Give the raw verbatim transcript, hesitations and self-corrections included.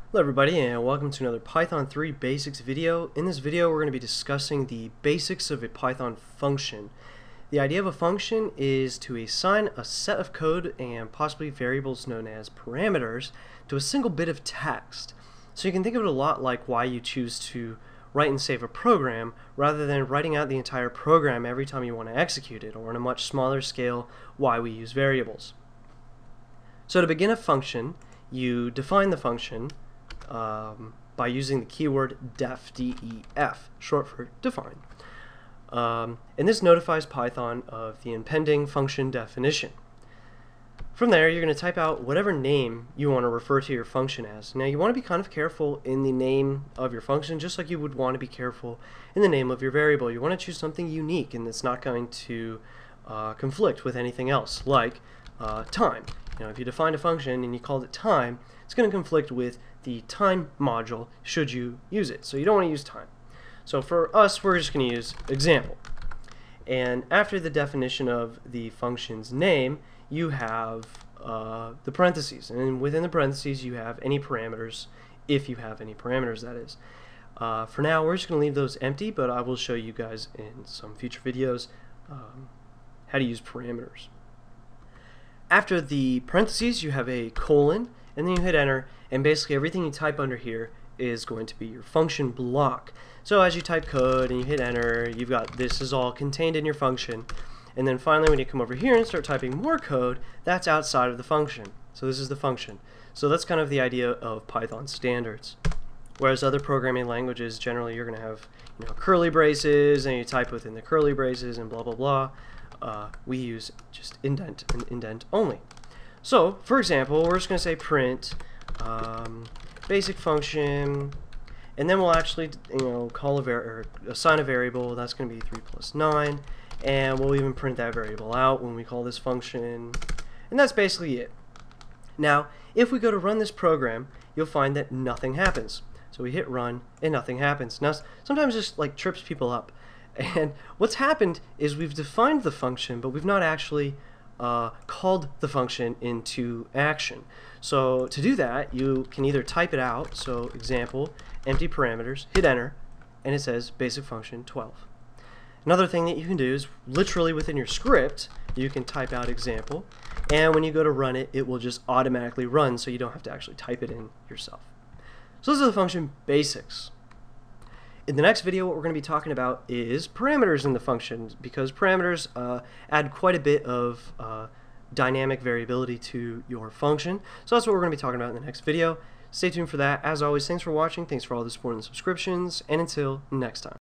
Hello everybody, and welcome to another Python three basics video. In this video we're going to be discussing the basics of a Python function. The idea of a function is to assign a set of code and possibly variables known as parameters to a single bit of text. So you can think of it a lot like why you choose to write and save a program rather than writing out the entire program every time you want to execute it, or on a much smaller scale, why we use variables. So to begin a function, you define the function Um, by using the keyword def, D E F, short for define. Um, and this notifies Python of the impending function definition. From there, you're going to type out whatever name you want to refer to your function as. Now, you want to be kind of careful in the name of your function, just like you would want to be careful in the name of your variable. You want to choose something unique and that's not going to uh, conflict with anything else, like uh, time. You know, if you defined a function and you called it time, it's going to conflict with the time module should you use it. So you don't want to use time. So for us, we're just going to use example. And after the definition of the function's name, you have uh, the parentheses. And within the parentheses, you have any parameters, if you have any parameters, that is. Uh, for now, we're just going to leave those empty, but I will show you guys in some future videos um, how to use parameters. After the parentheses, you have a colon, and then you hit enter, and basically everything you type under here is going to be your function block. So as you type code and you hit enter, you've got this is all contained in your function. And then finally when you come over here and start typing more code, that's outside of the function. So this is the function. So that's kind of the idea of Python standards. Whereas other programming languages, generally you're going to have you know, curly braces, and you type within the curly braces and blah blah blah. Uh, we use just indent and indent only. So, for example, we're just going to say print um, basic function, and then we'll actually, you know, call a var or assign a variable. That's going to be three plus nine, and we'll even print that variable out when we call this function, and that's basically it. Now, if we go to run this program, you'll find that nothing happens. So we hit run, and nothing happens. Now, sometimes this like trips people up, and what's happened is we've defined the function, but we've not actually Uh, called the function into action. So to do that, you can either type it out, so example, empty parameters, hit enter, and it says basic function twelve. Another thing that you can do is literally within your script, you can type out example, and when you go to run it, it will just automatically run, so you don't have to actually type it in yourself. So those are the function basics. In the next video, what we're going to be talking about is parameters in the function, because parameters uh, add quite a bit of uh, dynamic variability to your function. So that's what we're going to be talking about in the next video. Stay tuned for that. As always, thanks for watching, thanks for all the support and subscriptions, and until next time.